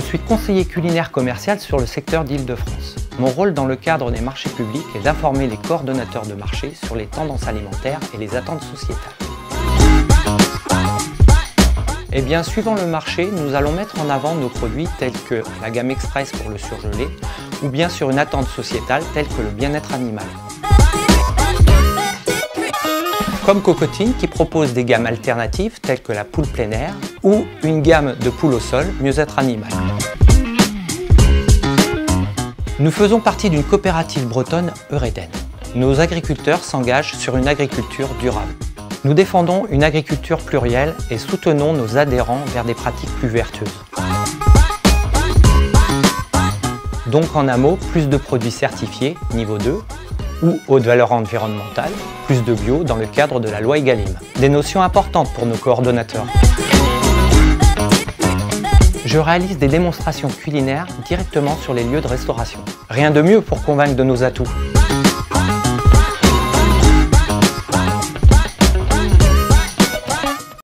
suis conseiller culinaire commercial sur le secteur d'Île-de-France. Mon rôle dans le cadre des marchés publics est d'informer les coordonnateurs de marché sur les tendances alimentaires et les attentes sociétales. Eh bien, suivant le marché, nous allons mettre en avant nos produits tels que la gamme Express pour le surgelé ou bien sur une attente sociétale telle que le bien-être animal. Comme Cocotine qui propose des gammes alternatives telles que la poule plein air ou une gamme de poules au sol, mieux-être animal. Nous faisons partie d'une coopérative bretonne Eureden. Nos agriculteurs s'engagent sur une agriculture durable. Nous défendons une agriculture plurielle et soutenons nos adhérents vers des pratiques plus vertueuses. Donc en un mot, plus de produits certifiés, niveau 2, ou haute valeur environnementale, plus de bio dans le cadre de la loi Egalim. Des notions importantes pour nos coordonnateurs. Je réalise des démonstrations culinaires directement sur les lieux de restauration. Rien de mieux pour convaincre de nos atouts.